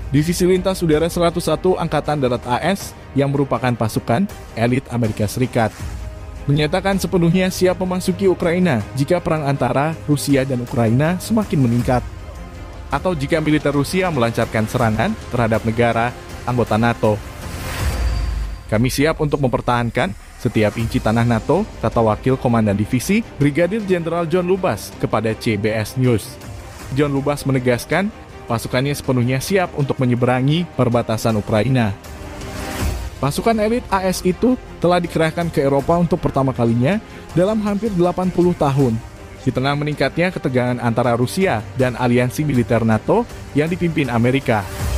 Divisi Lintas Udara 101 Angkatan Darat AS yang merupakan pasukan elit Amerika Serikat, menyatakan sepenuhnya siap memasuki Ukraina jika perang antara Rusia dan Ukraina semakin meningkat, atau jika militer Rusia melancarkan serangan terhadap negara anggota NATO. Kami siap untuk mempertahankan setiap inci tanah NATO, kata Wakil Komandan Divisi Brigadir Jenderal John Lubas kepada CBS News. John Lubas menegaskan pasukannya sepenuhnya siap untuk menyeberangi perbatasan Ukraina. Pasukan elit AS itu telah dikerahkan ke Eropa untuk pertama kalinya dalam hampir 80 tahun, di tengah meningkatnya ketegangan antara Rusia dan aliansi militer NATO yang dipimpin Amerika.